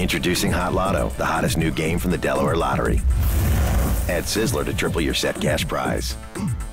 Introducing Hot Lotto, the hottest new game from the Delaware Lottery. Add Sizzler to triple your set cash prize.